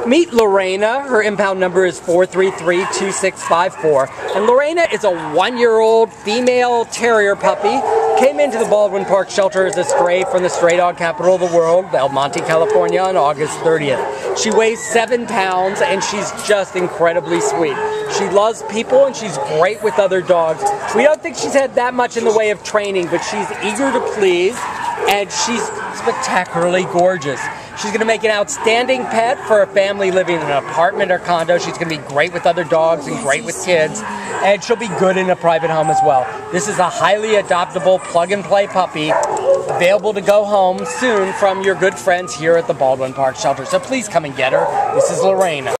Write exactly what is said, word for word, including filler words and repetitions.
Meet Lorena. Her impound number is four three three two six five four. And Lorena is a one-year-old female terrier puppy. Came into the Baldwin Park shelter as a stray from the stray dog capital of the world, Monte, California, on August thirtieth. She weighs seven pounds and she's just incredibly sweet. She loves people and she's great with other dogs. We don't think she's had that much in the way of training, but she's eager to please and she's spectacularly gorgeous. She's going to make an outstanding pet for a family living in an apartment or condo. She's going to be great with other dogs and great with kids. And she'll be good in a private home as well. This is a highly adoptable plug-and-play puppy available to go home soon from your good friends here at the Baldwin Park shelter. So please come and get her. This is Lorena.